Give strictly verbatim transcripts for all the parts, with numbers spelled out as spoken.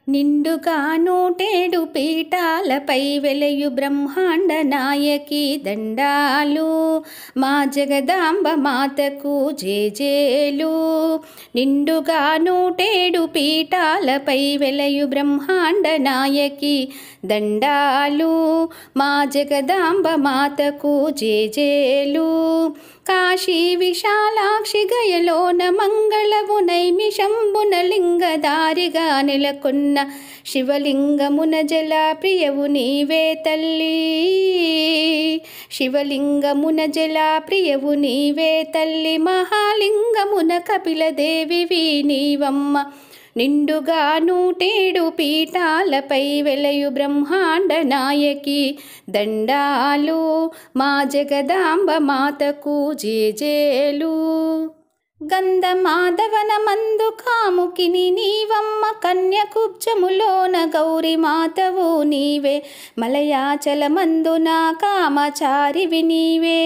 నిండుగా నూటేడు పీఠాలపై వెలయు బ్రహ్మాండ నాయకి దండాలు మా జగదాంబ మాతకు జేజేలు. నిండుగా నూటేడు పీఠాలపై వెలయు బ్రహ్మాండ నాయకి దండాలు మా జగదాంబ మాతకు జేజేలు. కాశీ విశాలాక్షి గయలోన మంగళవు నైమిషంబున లింగదారిగా నెలకొన్న శివలింగమున జల ప్రియవు నీవే తల్లి. శివలింగమున జల ప్రియవు నీవే తల్లి. మహాలింగమున కపిలదేవివి నీవమ్మ. నిండుగా నూటేడు పీఠాలపై వెలయు బ్రహ్మాండ నాయకి దండాలు మా జగదాంబ మాతకు జేజేలు. గంధమాధవన మందు కాముకిని నీవమ్మ. కన్యకుబ్జములోన గౌరి మాతవు నీవే. మలయాచల మందున కామచారివి నీవే.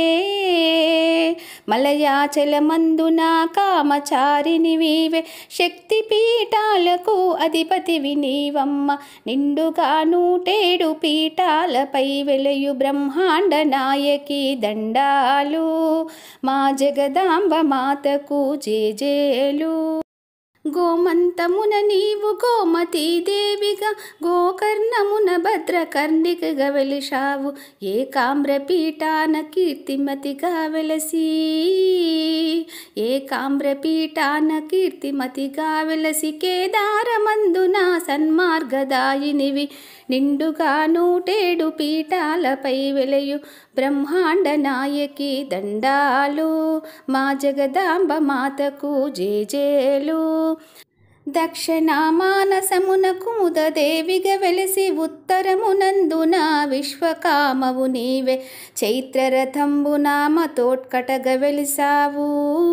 మలయాచల మందున కామచారిని వీవే. శక్తి పీఠాలకు అధిపతివి నీవమ్మ. నిండుగా నూటేడు పీఠాలపై వెలయు బ్రహ్మాండ నాయకి దండాలు మా జగదాంబ మాతకు జేజేలు. గోమంతమున నీవు గోమతీ దేవిగా గోకర్ణమున భద్రకర్ణికగా వెలిశావు. ఏకామ్ర పీఠాన కీర్తిమతిగా వెలసి ఏకామ్ర పీఠాన కీర్తిమతిగా వెలసి కేదారమందున సన్మార్గదాయినివి. నిండుగా నూటేడు పీఠాలపై వెలయు బ్రహ్మాండ నాయకి దండాలు మా జగదాంబ మాతకు జేజేలు. దక్షిణ మానసమున కుముదదేవిగా వెలిసి ఉత్తరమునందున విశ్వకామవు నీవే. చైత్రరథంబున మతోట్కటగ వెలిసావు.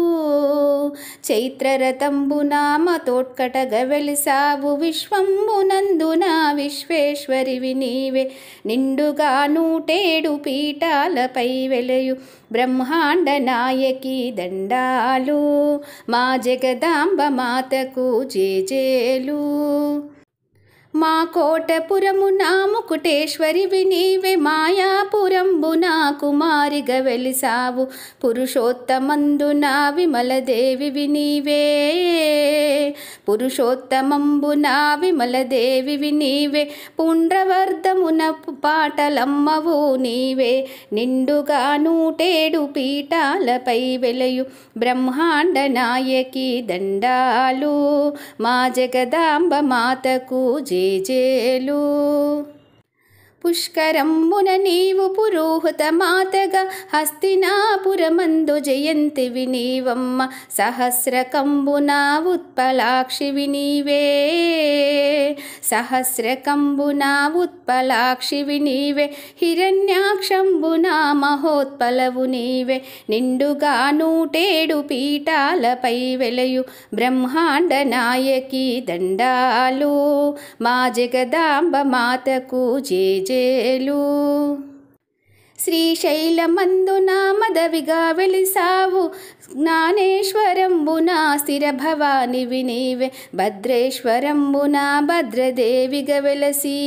చైత్రరథంబున మతోట్కటగ వెలిసావు. విశ్వంబునందున విశ్వేశ్వరివి నీవే. నిండుగా నూటేడు పీఠాలపై వెలయు బ్రహ్మాండ నాయకి దండాలు మా జగదాంబ మాతకు జేజేలు. మా కోటపురమున ముకుటేశ్వరివి నీవే. మాయాపురంబున కుమారిగా వెలిసావు. పురుషోత్తమందున విమలదేవివి నీవే. పురుషోత్తమంబున విమలదేవివి నీవే. పుండ్రవర్ధమున పాటలమ్మవు నీవే. నిండుగా నూటేడు పీఠాలపై వెలయు బ్రహ్మాండ నాయకి దండాలు మా జగదాంబ మాతకు జేజేలు. పుష్కరంబున నీవు పురోహత మాతగా హస్తినాపురమందు జయంతివి నీవమ్మ. సహస్రకంబున ఉత్పలాక్షివి నీవే. సహస్రకంబున ఉత్పలాక్షివి నీవే. హిరణ్యాక్షంబున మహోత్పలవు నీవే. నిండుగా నూటేడు పీఠాలపై వెలయు బ్రహ్మాండ నాయకి దండాలు మా జగదాంబ మాతకు జేజేలు. శ్రీశైలమందున మదవిగా వెలిసావు. జ్ఞానేశ్వరంబున స్థిర భవానివి నీవే. భద్రేశ్వరంబున భద్రదేవిగా వెలసి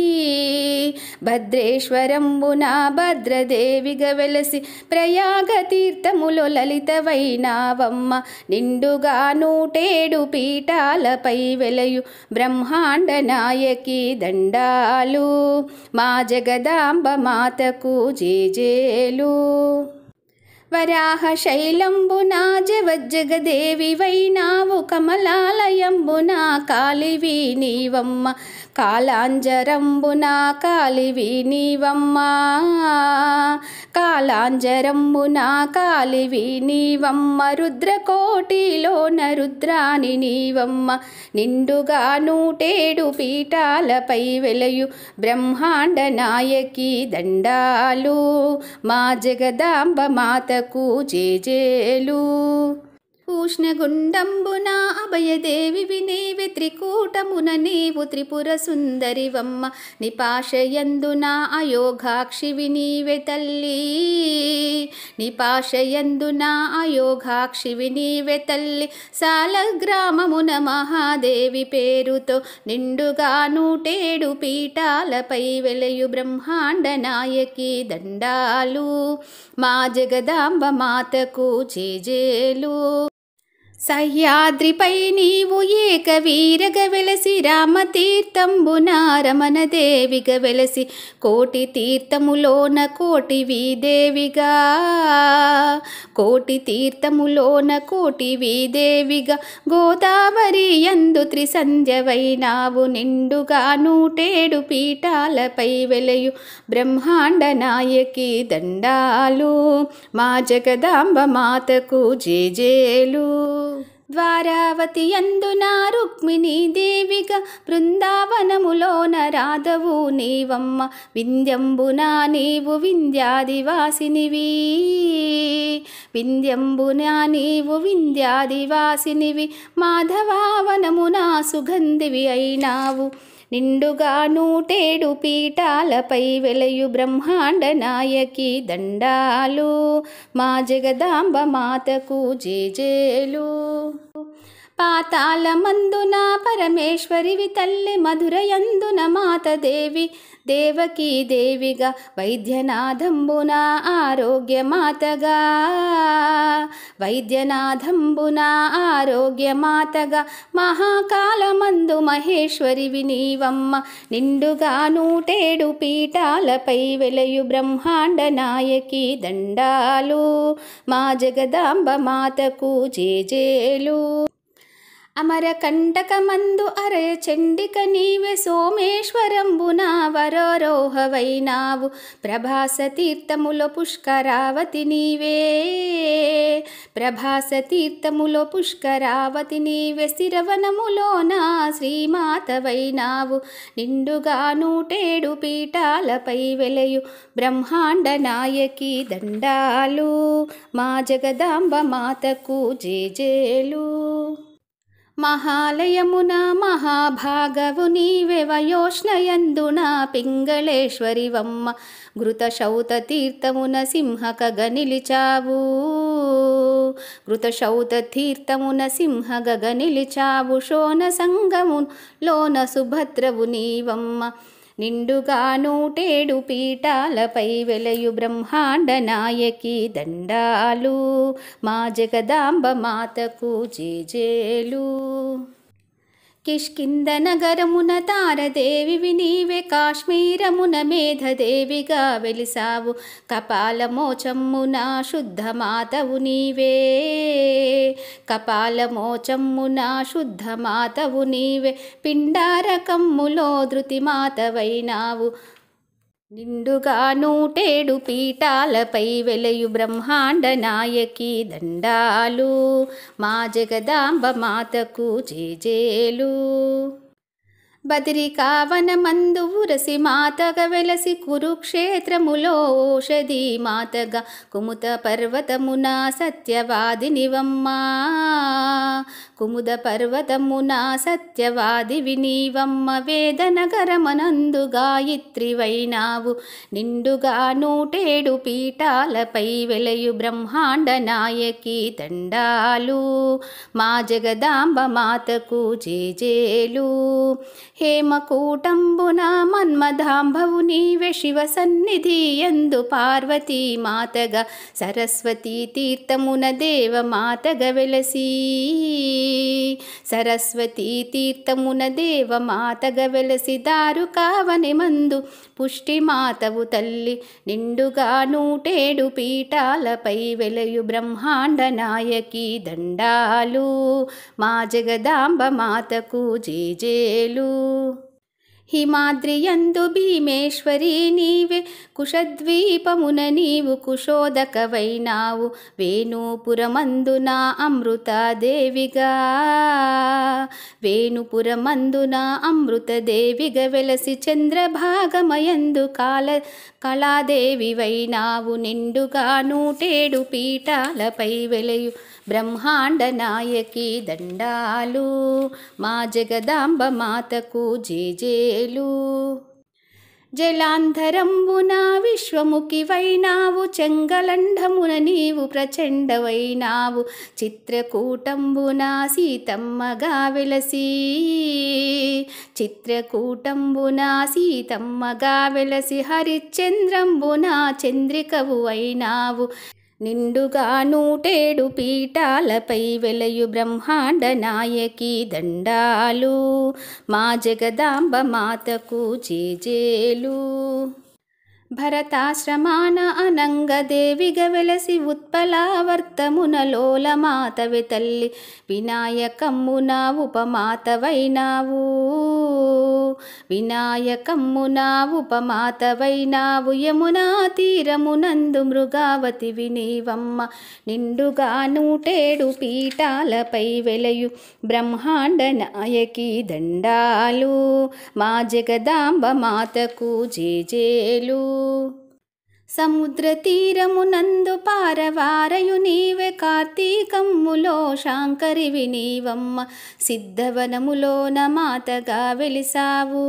భద్రేశ్వరంబున భద్రదేవిగా వెలసి ప్రయాగ తీర్థములో లలితవైనావమ్మ. నిండుగా నూటేడు పీఠాలపై వెలయు బ్రహ్మాండ నాయకి దండాలు మా జగదాంబ మాతకు జేజేలు. వరాహ శైలంబున జవజ్జగదేవి వైనావు. కమలాలయంబున కాళివి నీవమ్మ. కాలాంజరంబున కాళివి నీవమ్మ. కాలాంజరంబున కాళివి నీవమ్మ. రుద్రకోటిలోన రుద్రాని నీవమ్మ. నిండుగా నూటేడు పీఠాలపై వెలయు బ్రహ్మాండ నాయకి దండాలు మా జగదాంబ మాతకు జేజేలు. ఉష్ణగుండంబున అభయదేవి నీవే త్రికూటమున నీవు త్రిపుర సుందరివమ్మ నిపాశయందున అయోఘాక్షివి నీవే తల్లి నిపాశయందున అయోఘాక్షివి నీవే తల్లి సాలగ్రామమున మహాదేవి పేరుతో నిండుగా నూటేడు పీఠాలపై వెలయు బ్రహ్మాండ నాయకి దండాలు మా జగదాంబ మాతకు జేజేలు సహ్యాద్రిపై నీవు ఏక వీరగ వెలసి రామతీర్థంబున రమణదేవిగ వెలసి కోటి తీర్థములోన కోటివి దేవిగా కోటి తీర్థములోన కోటివి దేవిగా గోదావరి యందు త్రిసంధ్యవైనావు నిండుగా నూటేడు పీఠాలపై వెలయు బ్రహ్మాండ నాయకి దండాలు మా జగదాంబ మాతకు జేజేలు ద్వారావతి యందున రుక్మిణీ దేవిగా బృందావనములోన రాధవు నీవమ్మ వింధ్యంబున నీవు వింధ్యాదివాసినివి వింధ్యంబున నీవు వింధ్యాదివాసినివి మాధవావనమున సుగంధివి అయినావు నిండుగా నూటేడు పీఠాలపై వెలయు బ్రహ్మాండ నాయకి దండాలు మా జగదాంబ మాతకు జేజేలు పాతాళమందున పరమేశ్వరివి తల్లి మధురయందున మాతదేవి దేవకీ దేవిగా వైద్యనాథంబున ఆరోగ్యమాతగా వైద్యనాథంబున ఆరోగ్యమాతగా మహాకాలమందు మహేశ్వరివి నీవమ్మ నిండుగా నూటేడు పీఠాలపై వెలయు బ్రహ్మాండ నాయకి దండాలు మా జగదాంబ మాతకు జేజేలు అమరకంటకమందు అరయ చండిక నీవే సోమేశ్వరంబున వరోరోహవైనావు ప్రభాస తీర్థములో పుష్కరావతి నీవే ప్రభాస తీర్థములో పుష్కరావతి నీవే స్థిరవనములోన శ్రీమాతవైనావు నిండుగా నూటేడు పీఠాలపై వెలయు బ్రహ్మాండ నాయకి దండాలు మా జగదాంబ మాతకు జేజేలు మహాలయమున మహాభాగవు నీవే వయోష్ణయందున పింగళేశ్వరివమ్మ ఘృత శౌత తీర్థమున సింహకగ నిలిచావు ఘృత శౌత తీర్థమున సింహగగ నిలిచావు శోణ సంగములోన సుభద్రవు నీవమ్మ నిండుగా నూటేడు పీఠాలపై వెలయు బ్రహ్మాండ నాయకి దండాలు మా జగదాంబ మాతకు జేజేలు కిష్కింద నగరమున తారదేవివి నీవే కాశ్మీరమున మేధదేవిగా వెలిసావు కపాలమోచమ్మున శుద్ధమాతవు నీవే కపాలమోచమ్మున శుద్ధమాతవు నీవే పిండారకమ్ములో ధృతిమాతవైనావు నిండుగా నూటేడు పీఠాలపై వెలయు బ్రహ్మాండ నాయకి దండాలు మా జగదాంబ మాతకు జేజేలు బద్రికావనమందు ఉరసి మాతగా వెలసి కురుక్షేత్రములో ఓషధి మాతగా కుముద పర్వతమున సత్యవాదినివమ్మ కుముద పర్వతమున సత్యవాదివి నీవమ్మ వేదనగరమనందు గాయత్రివైనావు నిండుగా నూటేడు పీఠాలపై వెలయు బ్రహ్మాండ నాయకి దండాలు మా జగదాంబ మాతకు జేజేలు హేమకూటంబున మన్మధాంబవు నీవే శివ సన్నిధి యందు పార్వతీ మాతగా సరస్వతీ తీర్థమున దేవమాతగా వెలసి సరస్వతీ తీర్థమున దేవమాతగా వెలసి దారుకావని మందు పుష్టి మాతవు తల్లి నిండుగా నూటేడు పీఠాలపై వెలయు బ్రహ్మాండ నాయకి దండాలు మా జగదాంబ మాతకు జేజేలు హిమాద్రియందు భీమేశ్వరి నీవే కుశద్వీపమున నీవు కుశోదకవైనావు వేణుపురమందున అమృతదేవిగా వేణుపురమందున అమృతదేవిగా వెలసి చంద్రభాగమయందు కాల కళాదేవివైనావు నిండుగా నూటేడు పీఠాలపై వెలయు బ్రహ్మాండ నాయకి దండాలు మా జగదాంబ మాతకు జేజేలు. జలాంధరంబున విశ్వముఖివైనావు చెంగలంఢమున నీవు ప్రచండవైనావు చిత్రకూటంబున సీతమ్మగా వెలసి చిత్రకూటంబున సీతమ్మగా వెలసి హరిశ్చంద్రంబున చంద్రికవు అయినావు నిండుగా నూటేడు పీఠాలపై వెలయు బ్రహ్మాండ నాయకి దండాలు మా జగదాంబ మాతకు జేజేలు. భరతాశ్రమాన అనంగదేవిగా వెలసి ఉత్పలావర్తమున లోలమాతవె తల్లి వినాయకమ్మున ఉపమాతవైనావు వినాయకమ్మున ఉపమాతవైనావు యమునా తీరమునందు మృగావతి వినీవమ్మ నిండుగా నూటేడు పీఠాలపై వెలయు బ్రహ్మాండ నాయకి దండాలు మా జగదాంబ మాతకు జేజేలు. సముద్ర తీరమునందు పారవారయు నీవే కార్తీకమ్ములో శాంకరివి నీవమ్మ సిద్ధవనములోన మాతగా వెలిసావు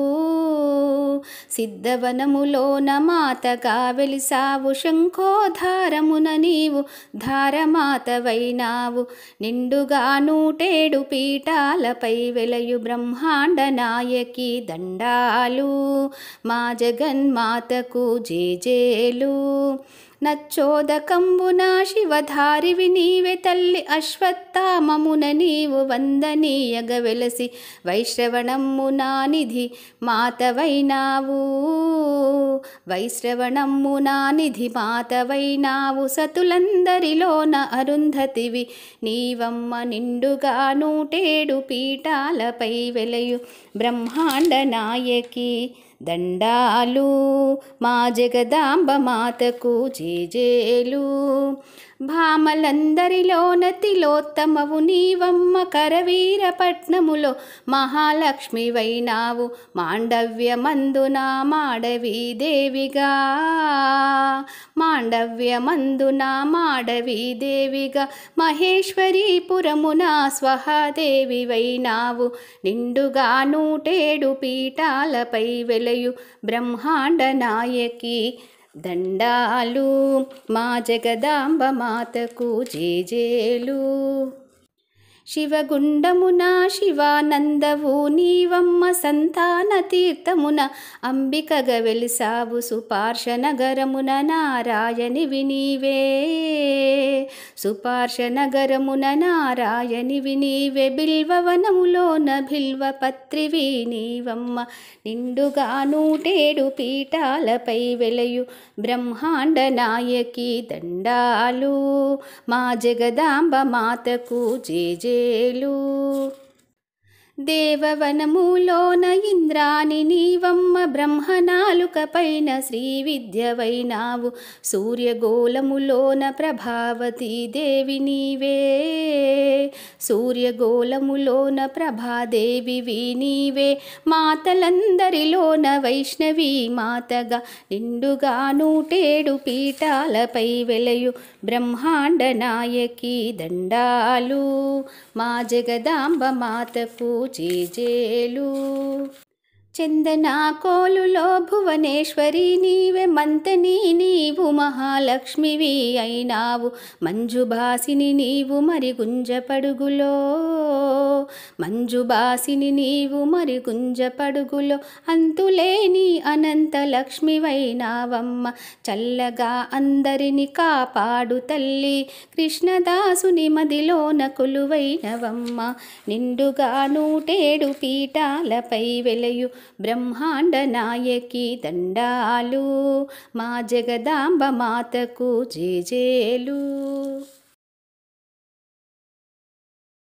సిద్ధవనములోన మాతగా వెలిసావు శంఖోధారమున నీవు ధారమాతవైనావు నిండుగా నూటేడు పీఠాలపై వెలయు బ్రహ్మాండ నాయకి దండాలు మా జగన్మాతకు జేజేలు. నచ్చోదకంబున శివధారివి నీవే తల్లి అశ్వత్థామమున నీవు వందనీయగ వెలసి వైశ్రవణమ్మున నిధి మాతవైనావు వైశ్రవణమ్మున నిధి మాతవైనావు సతులందరిలోన అరుంధతివి నీవమ్మ నిండుగా నూటేడు పీఠాలపై వెలయు బ్రహ్మాండ నాయకి దండాలు మా జగదాంబ మాతకు జేజేలు. భామలందరిలోన తిలోత్తమవు నీవమ్మ కరవీరపట్నములో మహాలక్ష్మివైనావు మాండవ్యమందున మాడవీ దేవిగా మాండవ్యమందున మాడవీ దేవిగా మహేశ్వరీపురమున స్వహాదేవివైనావు నిండుగా నూటేడు పీఠాలపై వెలయు బ్రహ్మాండ నాయకి దండాలు మా జగదాంబ మాతకు జేజేలు. శివగుండమున శివానందవు నీవమ్మ సంతాన తీర్థమున అంబికగ వెలిసావు సుపార్శ నగరమున నారాయణివి నీవే సుపార్శ నగరమున నారాయణివి నీవే బిల్వవనములోన బిల్వపత్రివి నీవమ్మ నిండుగా నూటేడు పీఠాలపై వెలయు బ్రహ్మాండ నాయకి దండాలు మా జగదాంబ మాతకు జేజేలు. దేవవనములోన ఇంద్రాని నీవమ్మ బ్రహ్మనాలుక పైన శ్రీ విద్యవైనావు సూర్యగోళములోన ప్రభావతీ దేవి నీవే సూర్యగోళములోన ప్రభాదేవివి నీవే మాతలందరిలోన వైష్ణవి మాతగా నిండుగా నూటేడు పీఠాలపై వెలయు బ్రహ్మాండ నాయకి దండాలు మా జగదాంబ మాతకు జేజేలు. చందన కోలులో భువనేశ్వరి నీవే మంతని నీవు మహాలక్ష్మివి అయినావు మంజుబాసిని నీవు మరి గుంజపడుగులో మంజుబాసిని నీవు మరి గుంజపడుగులో అంతులేని అనంత లక్ష్మివైనావమ్మ చల్లగా అందరిని కాపాడు తల్లి కృష్ణదాసుని మదిలోన కొలువైనవమ్మ నిండుగా నూటేడు పీఠాలపై వెలయు బ్రహ్మాండ నాయకి దండాలు మా జగదాంబ మాతకు జేజేలు.